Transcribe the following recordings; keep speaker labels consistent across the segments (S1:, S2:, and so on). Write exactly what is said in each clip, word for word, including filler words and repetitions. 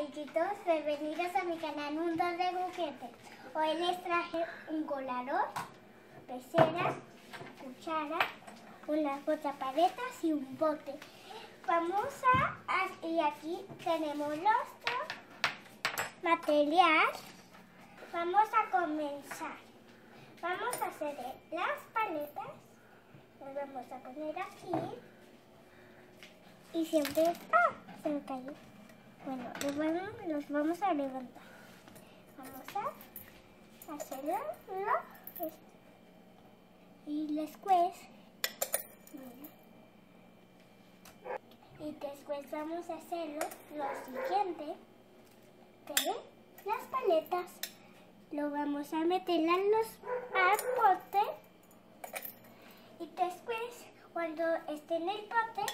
S1: amiguitos, bienvenidos a mi canal Mundo de Juguetes. Hoy les traje un colador, pecera, cuchara, unas botapaletas y un bote. Vamos a... y aquí tenemos los material. Vamos a comenzar. Vamos a hacer las paletas. Las vamos a poner aquí. Y siempre... ¡Ah! Se me cayó. Bueno, los vamos, los vamos a levantar. Vamos a hacerlo esto. Y después... Y después vamos a hacerlo lo siguiente. ¿Ven? Las paletas. Lo vamos a meter a los al bote. Y después, cuando esté en el bote,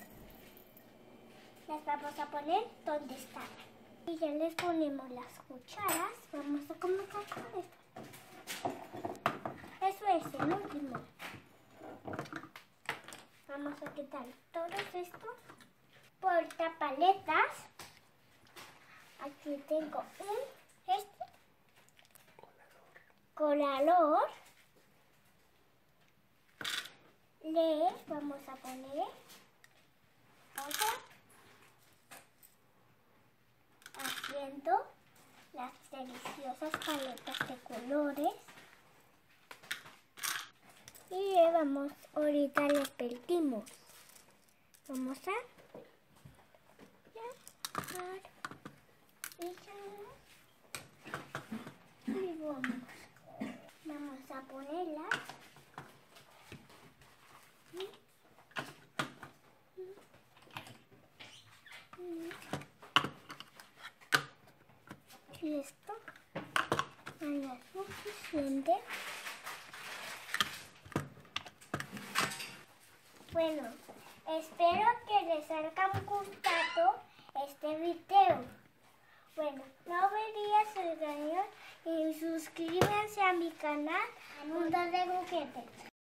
S1: las vamos a poner donde están. Y ya les ponemos las cucharas. Vamos a comenzar con esto. Eso es el último. Vamos a quitar todo esto. Portapaletas. Aquí tengo un este colador. Le vamos a poner otro. Haciendo las deliciosas paletas de colores. Y vamos, ahorita les pedimos. Vamos a y vamos. Vamos a ponerlas. Y esto no es suficiente. Bueno, espero que les haya gustado este video. Bueno, no olvides el canal y suscríbanse a mi canal Mundo de Juguetes.